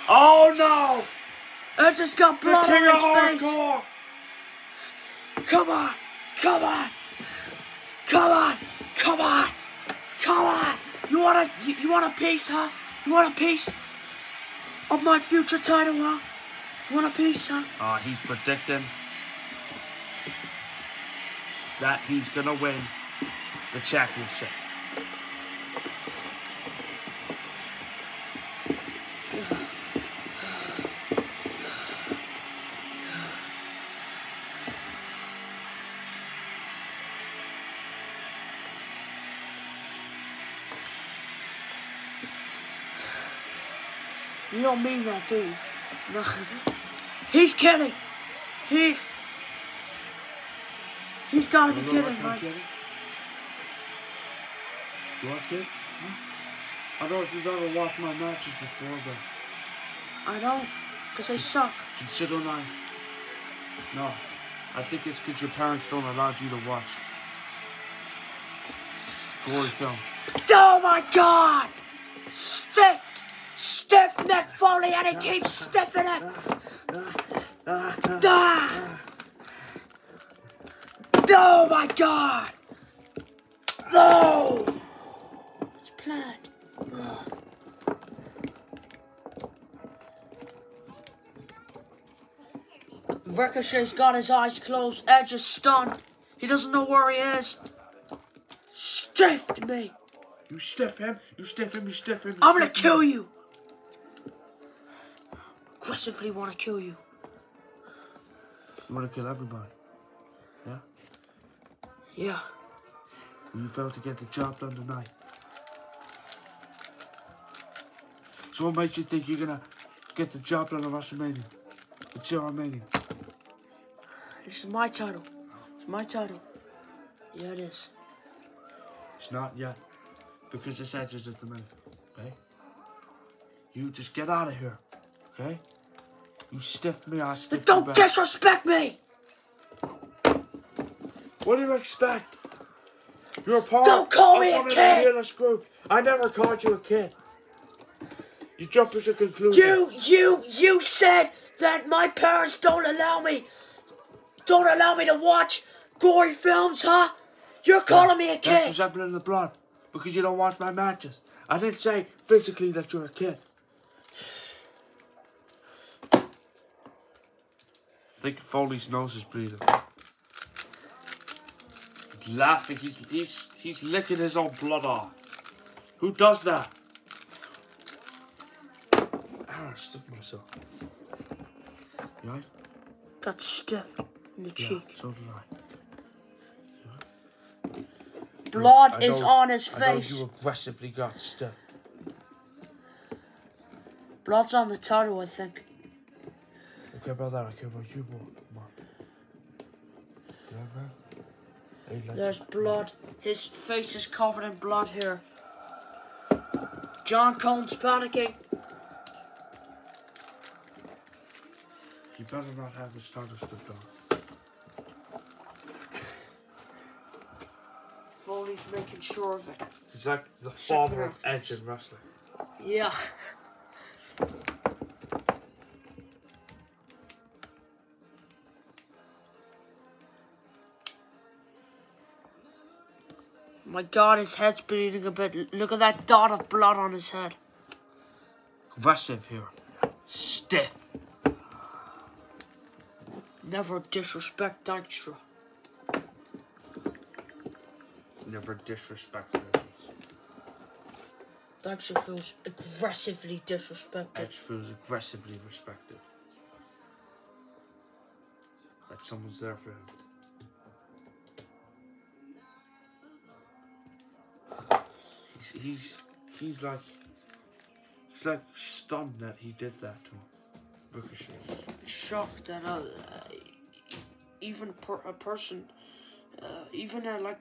Oh no! Edge just got blood on his face. Hardcore. Come on! Come on! Come on! Come on! Come on! You want a piece, huh? You want a piece of my future title, huh? You want a piece, huh? He's predicting that he's gonna win the championship. You don't mean that, do you? No. He's kidding. He's gotta be kidding, right? You want kid? I don't know if you've ever watched my matches before, but I don't, because they suck. Consider not. No, I think it's because your parents don't allow you to watch gory film. Oh my God! Stiffed Mick Foley, and he keeps stiffing it. Oh my God! No! It's blood. Ricochet's got his eyes closed. Edge is stunned. He doesn't know where he is. Stiffed me. You stiff him. You stiff him. You stiff him. I'm gonna kill you. Aggressively want to kill you. You want to kill everybody? Yeah? Yeah. You failed to get the job done tonight. So what makes you think you're gonna get the job done at WrestleMania? It's your Mania. This is my title. It's my title. Yeah, it is. It's not yet. Because it's Edge's at the minute. Okay? You just get out of here. Okay? You stiff me, I stiff you Don't back. disrespect me! What do you expect? You're a part Don't call of me a one of kid! the realest group. I never called you a kid. You jump to conclusion. You said that my parents don't allow me to watch gory films, huh? You're calling me a kid. That's resembling the blood. Because you don't watch my matches. I didn't say physically that you're a kid. I think Foley's nose is bleeding. He's laughing. He's licking his own blood off. Who does that? I stiff myself. You right? Got stiff in the cheek. So did I. Blood is on his face. I know you aggressively got stiff. Blood's on the title, I think. I care about that. I care about you more. Come on. Yeah, man. Hey, there's blood. His face is covered in blood here. John Cone's panicking. You better not have his title stripped off. Foley's making sure of it. He's like the father of Edge in wrestling. Yeah. My God, his head's bleeding a bit. Look at that dot of blood on his head. Aggressive here. Stiff. Never disrespect Dykstra. Never disrespect Edge. Dykstra feels aggressively disrespected. Edge feels aggressively respected. Like someone's there for him. He's like stunned that he did that to him. Ricochet. Shocked that even a person, even like.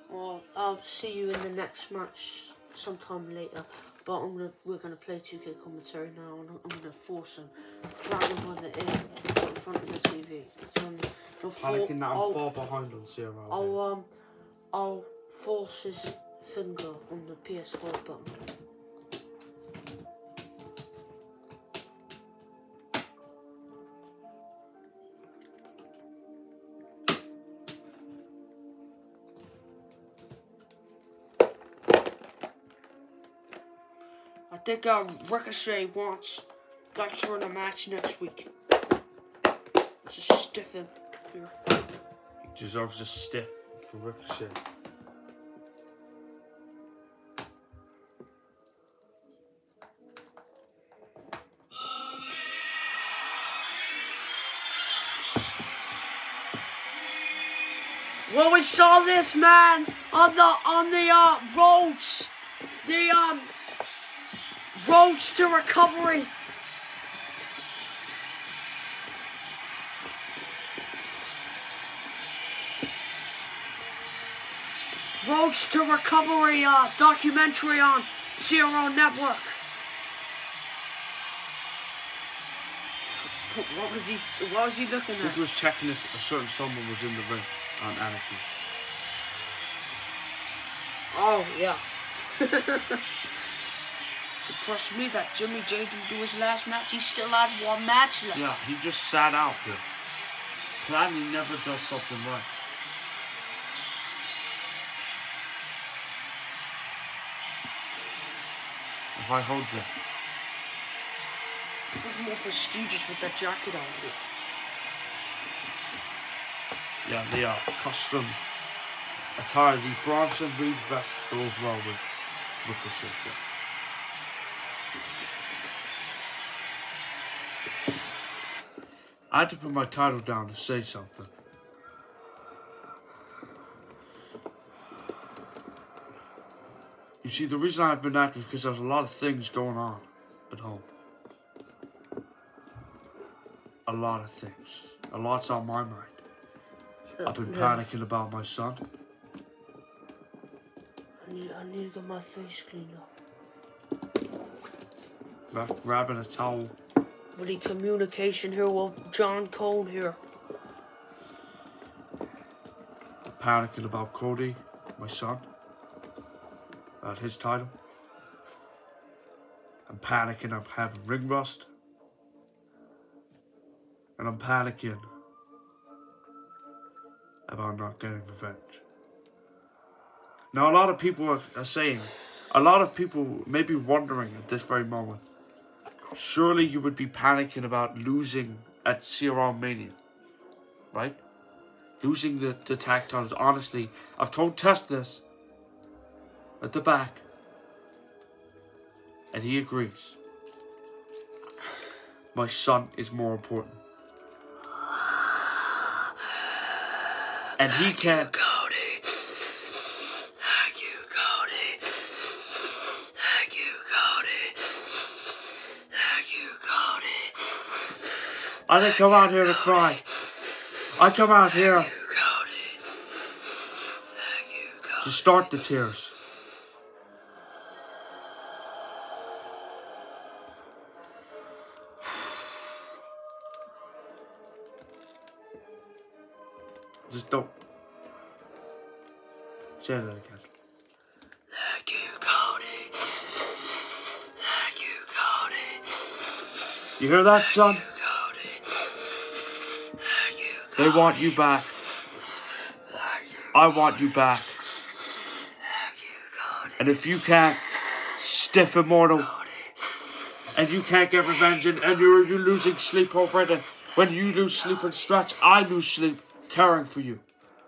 Well, I'll see you in the next match sometime later. But we're gonna play 2K commentary now, and I'm gonna force him, drag him by the ear in front of the TV. I'm far behind on CRL. I'll force his finger on the PS4 button. I think Ricochet wants Dexter in a match next week. It's a stiff him here. He deserves a stiff for Ricochet. Well, we saw this man on the roads, roads to recovery. Roads to Recovery documentary on Zero Network. What was he looking at? I think he was checking if a certain someone was in the ring on Anarchy. Oh, yeah. Depressed me that Jimmy J didn't do his last match. He still had one match left. Yeah, he just sat out here. Planny never does something right. If I hold you. It's more prestigious with that jacket on. Yeah, the custom attire, the Bronson Reed vest goes well with Ricochet. I had to put my title down to say something. You see, the reason I've been active is because there's a lot of things going on at home. A lot of things. A lot's on my mind. I've been panicking about my son. I need to get my face cleaned up. Grabbing a towel. Really communication here with John Cone here. Panicking about Cody, my son. About his title. I'm panicking I'm having ring rust. And I'm panicking about not getting revenge. Now, a lot of people are saying, a lot of people may be wondering at this very moment, surely you would be panicking about losing at CRL Mania, right? Losing the tag titles. Honestly, I've told Tess this at the back, and he agrees. My son is more important. And he can't. Cody. Thank you, Cody. Thank you, Cody. Thank you, Cody. I didn't come out here to cry. I come out here Thank you, Cody. Thank you, Cody. to start the tears. Just don't. Say that again. Thank you, Cody. Thank you, Cody. You hear that, son? Thank you, Cody. Thank you, Cody. They want you back. Thank you, I want you back. thank you, Cody. And if you can't, stiff immortal, Cody. and you can't get revenge, and you're losing sleep over it, and when you lose sleep and stretch, I lose sleep caring for you.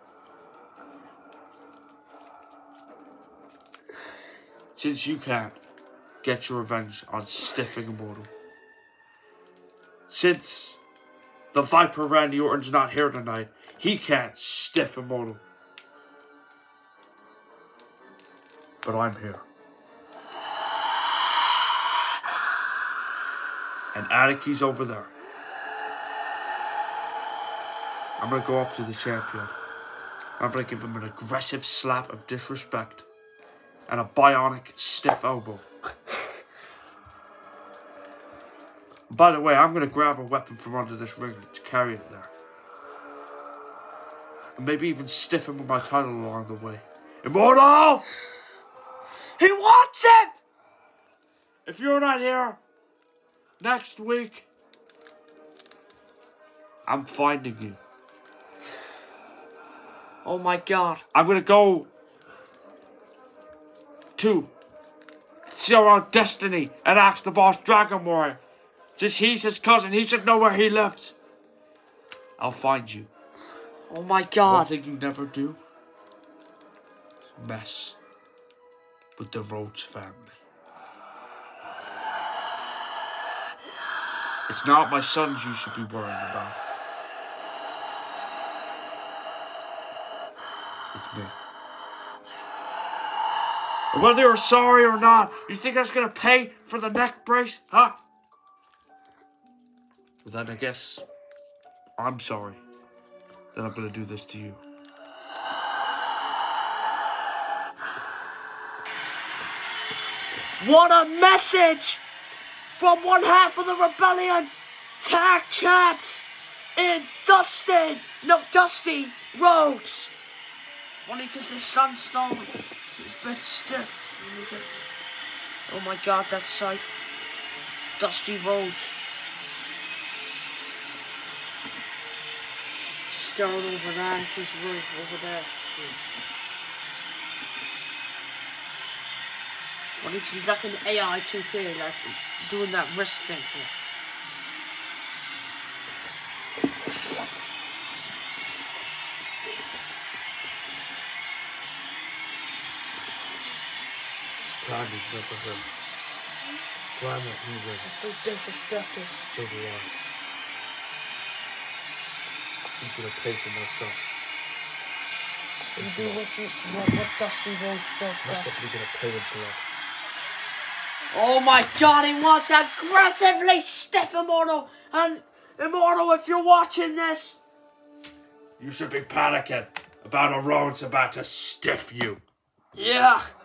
Since you can't get your revenge on stiffing immortal. Since the Viper Randy Orton's not here tonight, he can't stiff immortal. But I'm here. And Anaki's over there. I'm gonna go up to the champion. I'm going to give him an aggressive slap of disrespect and a bionic stiff elbow. By the way, I'm going to grab a weapon from under this ring to carry it there. And maybe even stiff him with my title along the way. Immortal! He wants him! If you're not here next week, I'm finding you. Oh my god. I'm going to go to Zero Destiny and ask the boss Dragon Warrior. Since he's his cousin, he should know where he lives. I'll find you. Oh my One god. thing you never do is mess with the Rhodes family. It's not my sons you should be worrying about. It's me. And whether you're sorry or not, you think that's gonna pay for the neck brace, huh? Well then I guess I'm sorry that I'm gonna do this to you. What a message from one half of the rebellion tag champs in Dusty Rhodes. Funny because the sunstone is a bit stiff. Oh my god, that sight. Dusty Rhodes. Staring over there, he's right over there. Funny because he's like an AI 2K, like doing that wrist thing here. Climate never hurt. Climate never. I feel disrespected. So do I. I'm gonna pay for myself. You do what Dusty Rhodes does. Massively gonna pay with blood. Oh my god, he wants aggressively stiff Immortal. And Immortal, if you're watching this, You should be panicking about a Rhodes about to stiff you. yeah.